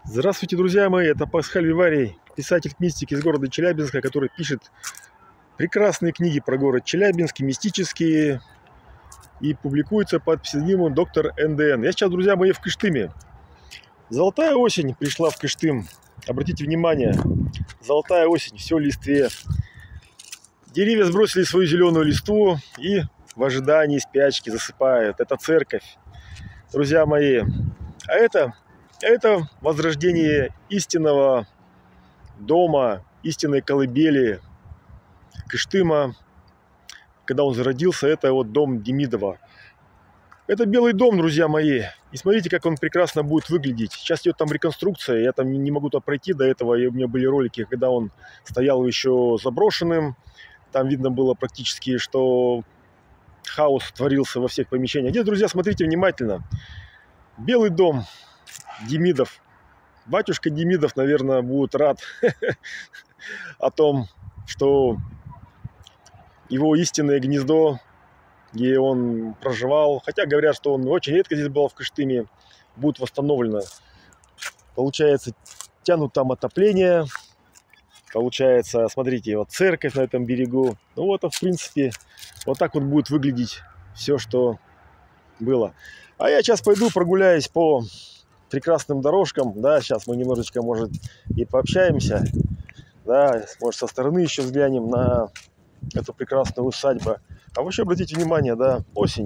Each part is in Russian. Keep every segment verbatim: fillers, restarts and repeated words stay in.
Здравствуйте, друзья мои, это Пасхаль Виварий, писатель-мистик из города Челябинска, который пишет прекрасные книги про город Челябинск, мистические, и публикуется под псевдонимом доктор эн дэ эн. Я сейчас, друзья мои, в Кыштыме. Золотая осень пришла в Кыштым. Обратите внимание, золотая осень, все в листве. Деревья сбросили свою зеленую листву и в ожидании спячки засыпают. Это церковь, друзья мои. А это... Это возрождение истинного дома, истинной колыбели Кыштыма. Когда он зародился, это вот дом Демидова. Это Белый дом, друзья мои. И смотрите, как он прекрасно будет выглядеть. Сейчас идет там реконструкция. Я там не могу туда пройти до этого. И у меня были ролики, когда он стоял еще заброшенным. Там видно было практически, что хаос творился во всех помещениях. Здесь, друзья, смотрите внимательно. Белый дом Демидов. Батюшка Демидов, наверное, будет рад о том, что его истинное гнездо, где он проживал, хотя говорят, что он очень редко здесь был в Кыштыме, будет восстановлено. Получается, тянут там отопление. Получается, смотрите, вот церковь на этом берегу. Ну вот, в принципе, вот так вот будет выглядеть все, что было. А я сейчас пойду прогуляюсь по прекрасным дорожкам, да, сейчас мы немножечко, может, и пообщаемся, да, может, со стороны еще взглянем на эту прекрасную усадьбу. А вообще, обратите внимание, да, осень,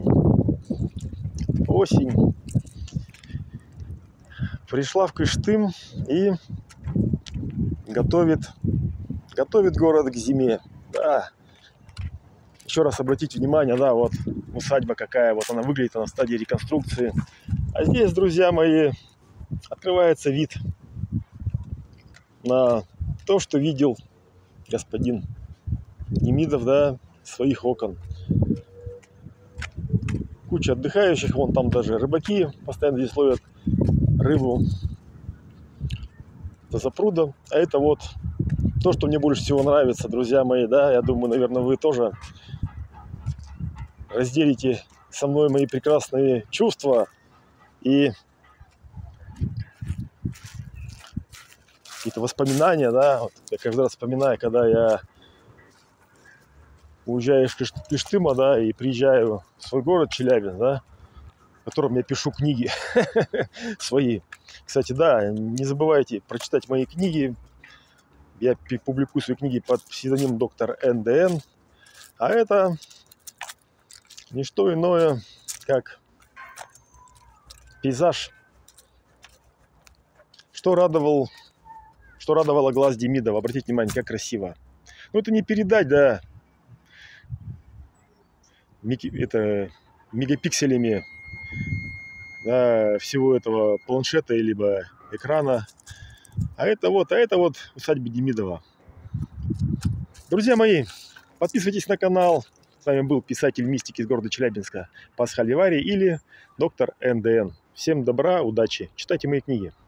осень пришла в Кыштым и готовит, готовит город к зиме, да. Еще раз обратите внимание, да, вот усадьба какая, вот она выглядит, она в стадии реконструкции. А здесь, друзья мои, открывается вид на то, что видел господин Демидов, да, своих окон. Куча отдыхающих, вон там даже рыбаки постоянно здесь ловят рыбу до запруда. А это вот то, что мне больше всего нравится, друзья мои, да, я думаю, наверное, вы тоже разделите со мной мои прекрасные чувства и какие-то воспоминания, да, вот я каждый раз вспоминаю, когда я уезжаю из Кыштыма, да, и приезжаю в свой город Челябинск, да, в котором я пишу книги свои. Кстати, да, не забывайте прочитать мои книги. Я публикую свои книги под псевдонимом доктор эн дэ эн. А это не что иное, как пейзаж, что радовал Что радовало глаз Демидова. Обратите внимание, как красиво. Ну, это не передать, да, это мегапикселями, да, всего этого планшета либо экрана. А это вот, а это вот усадьба Демидова. Друзья мои, подписывайтесь на канал. С вами был писатель-мистик из города Челябинска Пасхаль Виварий или доктор эн дэ эн. Всем добра, удачи. Читайте мои книги.